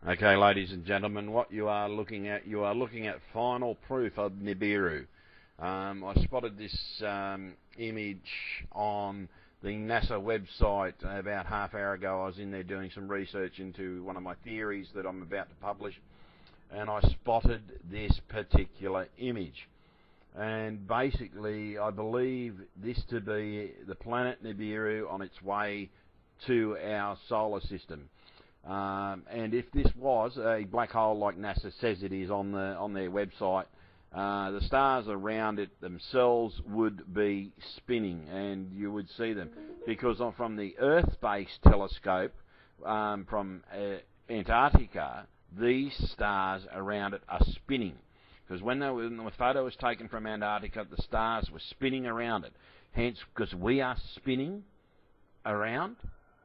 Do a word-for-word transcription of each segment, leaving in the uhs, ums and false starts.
Okay, ladies and gentlemen, what you are looking at, you are looking at final proof of NIBIRU. Um, I spotted this um, image on the NASA website about half hour ago. I was in there doing some research into one of my theories that I'm about to publish, and I spotted this particular image. And basically, I believe this to be the planet NIBIRU on its way to our solar system. Um, and if this was a black hole like NASA says it is on the on their website, uh, the stars around it themselves would be spinning, and you would see them, because from the Earth-based telescope um, from uh, Antarctica, these stars around it are spinning. Because when, they were, when the photo was taken from Antarctica, the stars were spinning around it. Hence, because we are spinning around,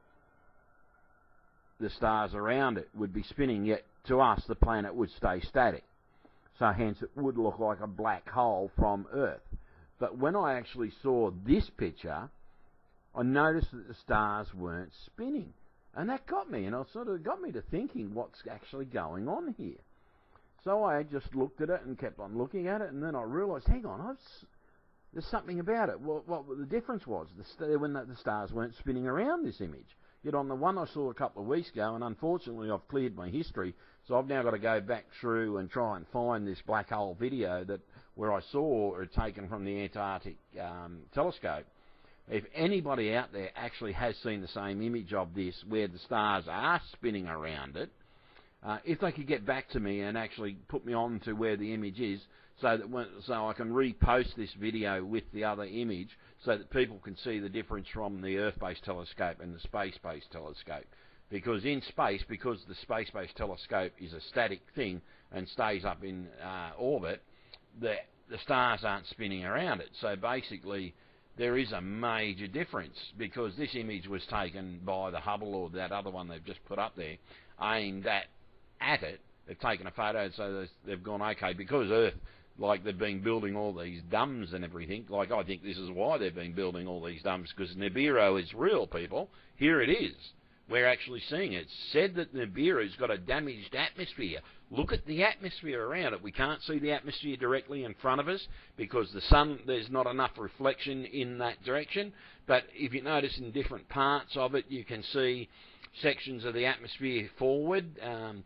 the stars around it would be spinning, yet to us the planet would stay static. So hence it would look like a black hole from Earth. But when I actually saw this picture, I noticed that the stars weren't spinning. And that got me, and it sort of got me to thinking what's actually going on here. So I just looked at it and kept on looking at it, and then I realised, hang on, I've, there's something about it. What, what the difference was, the, when the, the stars weren't spinning around this image. Yet on the one I saw a couple of weeks ago, and unfortunately I've cleared my history, so I've now got to go back through and try and find this black hole video that where I saw it taken from the Antarctic um, telescope. If anybody out there actually has seen the same image of this, where the stars are spinning around it, uh, if they could get back to me and actually put me on to where the image is, so that when, so I can repost this video with the other image, so that people can see the difference from the Earth-based telescope and the space-based telescope. Because in space, because the space-based telescope is a static thing and stays up in uh, orbit, the, the stars aren't spinning around it. So basically, there is a major difference, because this image was taken by the Hubble, or that other one they've just put up there, aimed at, at it. They've taken a photo, so they've gone, okay, because Earth, like they've been building all these dams and everything. Like, I think this is why they've been building all these dams, because NIBIRU is real, people. Here it is. We're actually seeing it. It's said that NIBIRU's got a damaged atmosphere. Look at the atmosphere around it. We can't see the atmosphere directly in front of us because the sun, there's not enough reflection in that direction. But if you notice in different parts of it, you can see sections of the atmosphere forward. Um,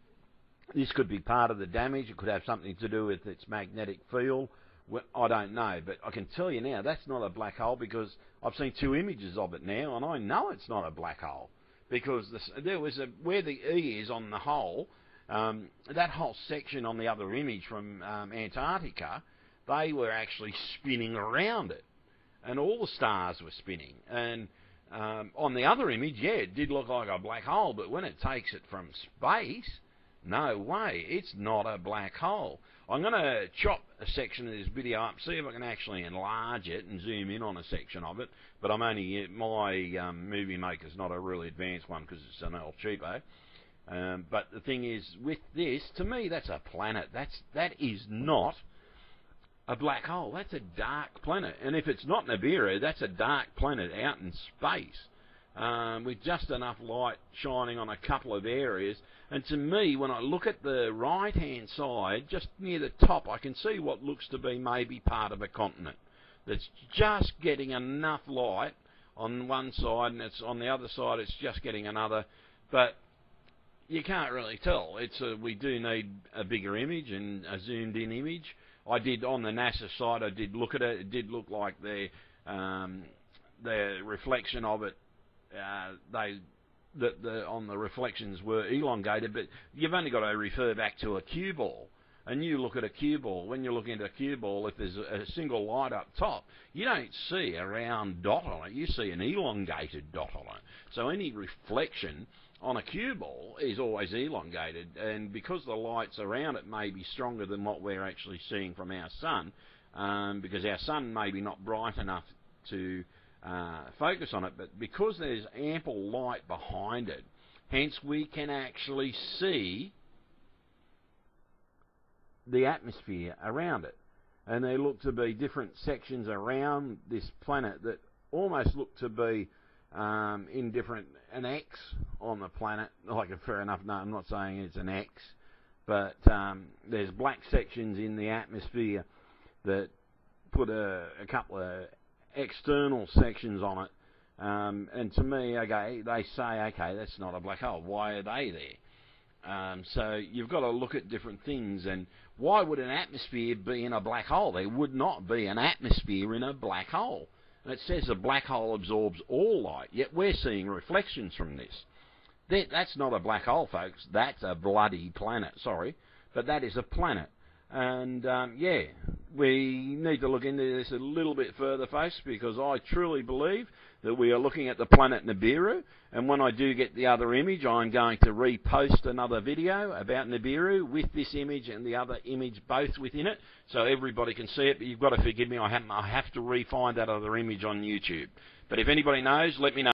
This could be part of the damage. It could have something to do with its magnetic field. Well, I don't know, but I can tell you now that's not a black hole, because I've seen two images of it now, and I know it's not a black hole, because this, there was a, where the E is on the hole, um, that whole section on the other image from um, Antarctica, they were actually spinning around it, and all the stars were spinning. And um, on the other image, yeah, it did look like a black hole, but when it takes it from space, no way, it's not a black hole. I'm going to chop a section of this video up, see if I can actually enlarge it and zoom in on a section of it, but I'm only, my um, movie maker's not a really advanced one because it's an El Cheapo. Um, but the thing is, with this, to me, that's a planet. That's, that is not a black hole. That's a dark planet. And if it's not NIBIRU, that's a dark planet out in space. Um, with just enough light shining on a couple of areas. And to me, when I look at the right-hand side, just near the top, I can see what looks to be maybe part of a continent that's just getting enough light on one side, and it's on the other side it's just getting another. But you can't really tell. It's a, we do need a bigger image and a zoomed-in image. I did, on the NASA side, I did look at it. It did look like the um, the reflection of it. Uh, they, the, the, on the reflections were elongated, but you've only got to refer back to a cue ball. And you look at a cue ball, when you look into a cue ball, if there's a, a single light up top, you don't see a round dot on it, you see an elongated dot on it. So any reflection on a cue ball is always elongated, and because the lights around it may be stronger than what we're actually seeing from our sun, um, because our sun may be not bright enough to Uh, focus on it, but because there's ample light behind it, hence we can actually see the atmosphere around it. And there look to be different sections around this planet that almost look to be um, in different, an X on the planet, like a fair enough, no, I'm not saying it's an X, but um, there's black sections in the atmosphere that put a, a couple of external sections on it. Um, and to me, okay, they say, okay, that's not a black hole. Why are they there? Um, so you've got to look at different things. And why would an atmosphere be in a black hole? There would not be an atmosphere in a black hole. And it says a black hole absorbs all light, yet we're seeing reflections from this. That, that's not a black hole, folks. That's a bloody planet, sorry. But that is a planet. And, um, yeah, we need to look into this a little bit further, folks, because I truly believe that we are looking at the planet Nibiru. And when I do get the other image, I'm going to repost another video about Nibiru with this image and the other image both within it, so everybody can see it. But you've got to forgive me, I have, I have to re-find that other image on YouTube. But if anybody knows, let me know.